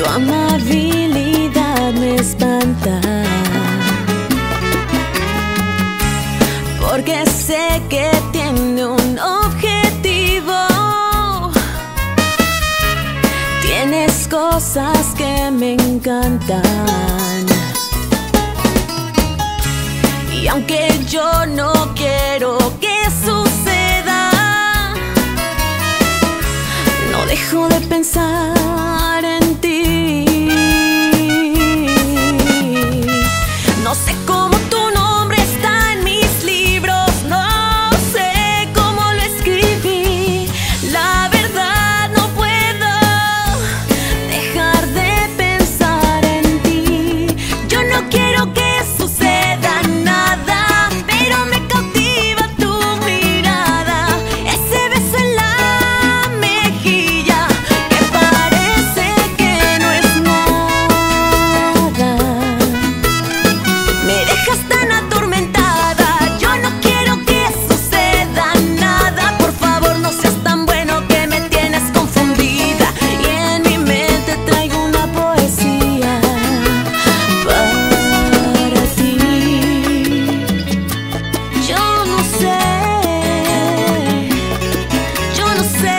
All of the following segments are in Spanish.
amabilidad me espanta, porque sé que tiene un objetivo. Tienes cosas que me encantan, y aunque yo no quiero que suceda, no dejo de pensar en ti. No sé cómo tu nombre está en mis libros, no sé cómo lo escribí. La verdad no puedo dejar de pensar en ti. Yo no quiero que suceda nada, pero me cautiva tu mirada, ese beso en la mejilla que parece que no es nada. Me dejas tan atormentada, yo no quiero que suceda nada. Por favor, no seas tan bueno que me tienes confundida, y en mi mente traigo una poesía para ti. Yo no sé, yo no sé.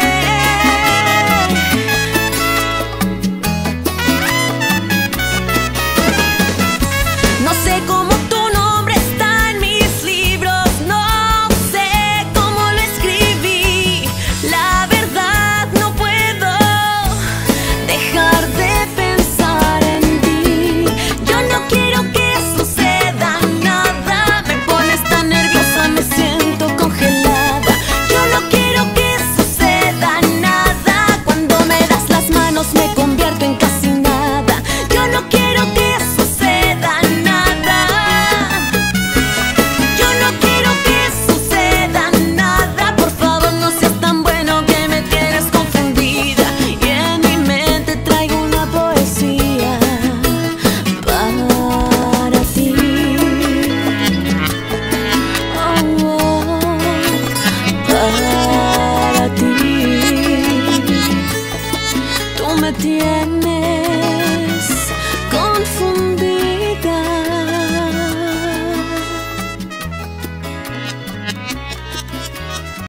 No sé cómo tu nombre está en mis libros, no sé cómo lo escribí. La verdad no puedo dejar de pensar en ti. Yo no quiero que suceda nada, me pones tan nerviosa, me siento congelada. Yo no quiero que suceda nada, cuando me das las manos me convierto en casi nada. Yo no quiero que suceda nada, yo no quiero que suceda nada. Por favor, no seas tan bueno que me tienes confundida, y en mi mente traigo una poesía para ti. Para ti. Tú me tienes